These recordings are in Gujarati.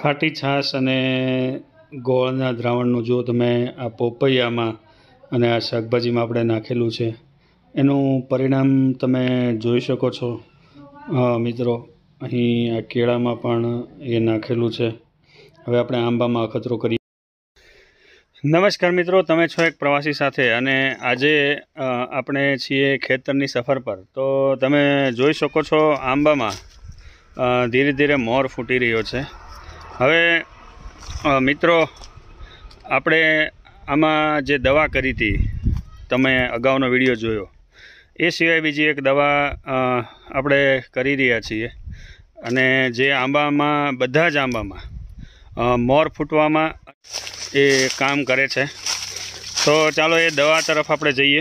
ખાટી છાશ અને ગોળના દ્રાવણનું જો તમે આ પોપૈયામાં અને આ શાકભાજીમાં આપણે નાખેલું છે એનું પરિણામ તમે જોઈ શકો છો મિત્રો. અહીં આ કેળામાં પણ એ નાખેલું છે. હવે આપણે આંબામાં અખતરો કરીએ. નમસ્કાર મિત્રો, તમે છો એક પ્રવાસી સાથે અને આજે આપણે છીએ ખેતરની સફર પર. તો તમે જોઈ શકો છો આંબામાં ધીરે ધીરે મોર ફૂટી રહ્યો છે. હવે મિત્રો, આપણે આમાં જે દવા કરી હતી, તમે અગાઉનો વિડીયો જોયો, એ સિવાય બીજી એક દવા આપણે કરી રહ્યા છીએ અને જે આંબામાં, બધા જ આંબામાં મોર ફૂટવામાં એ કામ કરે છે. તો ચાલો એ દવા તરફ આપણે જઈએ.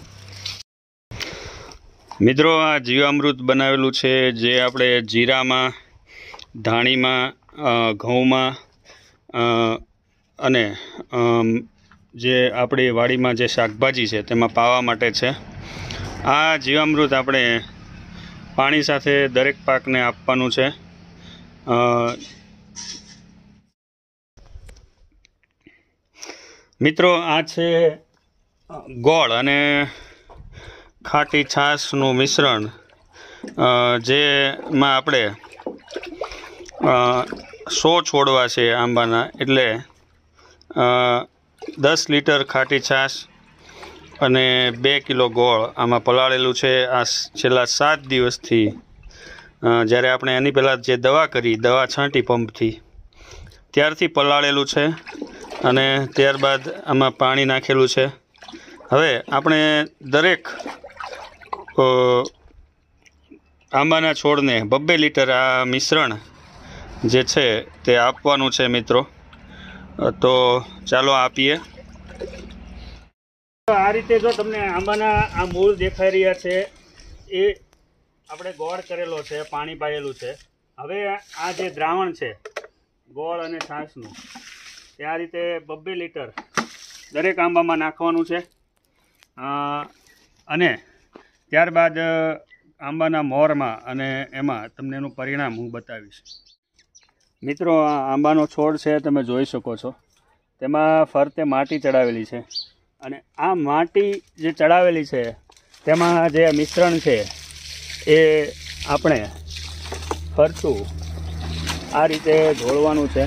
મિત્રો, આ જીવામૃત બનાવેલું છે જે આપણે જીરામાં, ધાણીમાં, ઘઉંમાં અને જે આપણી વાડીમાં જે શાકભાજી છે તેમાં પાવા માટે છે. આ જીવામૃત આપણે પાણી સાથે દરેક પાકને આપવાનું છે. મિત્રો, આ છે ગોળ અને ખાટી છાશનું મિશ્રણ, જેમાં આપણે 100 છોડવા છે આંબાના, એટલે 10 લીટર ખાટી છાશ અને 2 કિલો ગોળ આમાં પલાળેલું છે. આ છેલ્લા 7 દિવસથી, જ્યારે આપણે એની પહેલાં જે દવા કરી, દવા છાંટી પંપથી, ત્યારથી પલાળેલું છે અને ત્યારબાદ આમાં પાણી નાખેલું છે. હવે આપણે દરેક આંબાના છોડને 2 લીટર આ મિશ્રણ જે છે તે આપવાનું છે મિત્રો. તો ચાલો આપીએ. આ રીતે જો તમને આંબાના આ મૂળ દેખાઈ રહ્યા છે, એ આપણે ગોળ કરેલો છે, પાણી પાયેલું છે. હવે આ જે દ્રાવણ છે ગોળ અને છાશનું, તે આ રીતે 2 લીટર દરેક આંબામાં નાખવાનું છે અને ત્યારબાદ આંબાના મોરમાં અને એમાં તમને એનું પરિણામ હું બતાવીશ. મિત્રો, આ આંબાનો છોડ છે, તમે જોઈ શકો છો, તેમાં ફરતે માટી ચડાવેલી છે અને આ માટી જે ચડાવેલી છે તેમાં જે મિશ્રણ છે એ આપણે ફરતું આ રીતે ઢોળવાનું છે.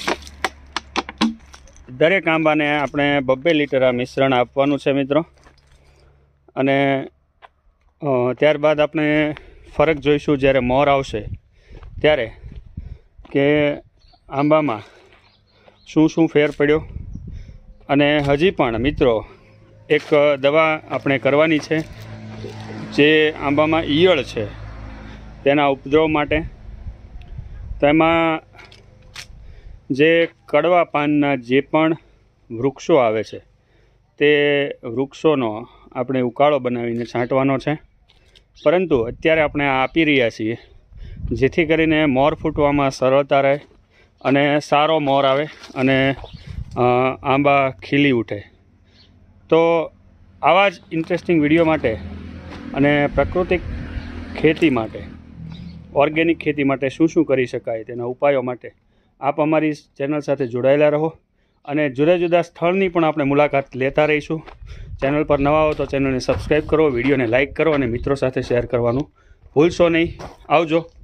દરેક આંબાને આપણે 2 લીટર આ મિશ્રણ આપવાનું છે મિત્રો. અને ત્યારબાદ આપણે ફરક જોઈશું જ્યારે મોર આવશે ત્યારે, કે આંબામાં શું શું ફેર પડ્યો. અને હજી પણ મિત્રો એક દવા આપણે કરવાની છે જે આંબામાં ઈયળ છે તેના ઉપદ્રવ માટે. તેમાં જે કડવા પાનના જે પણ વૃક્ષો આવે છે તે વૃક્ષોનો આપણે ઉકાળો બનાવીને છાંટવાનો છે. પરંતુ અત્યારે આપણે આ આપી રહ્યા છીએ જેથી કરીને મોર ફૂટવામાં સરળતા રહે અને સારો મોર આવે અને આંબા ખીલી ઉઠે. તો આવા જ ઇન્ટરેસ્ટિંગ વિડીયો માટે અને પ્રાકૃતિક ખેતી માટે, ઓર્ગેનિક ખેતી માટે શું શું કરી શકાય તેના ઉપાયો માટે આપ અમારી ચેનલ સાથે જોડાયેલા રહો અને જુદા જુદા સ્થળની પણ આપણે મુલાકાત લેતા રહીશું. ચેનલ પર નવા હો તો ચેનલને સબસ્ક્રાઈબ કરો, વિડીયોને લાઇક કરો અને મિત્રો સાથે શેર કરવાનું ભૂલશો નહીં. આવજો.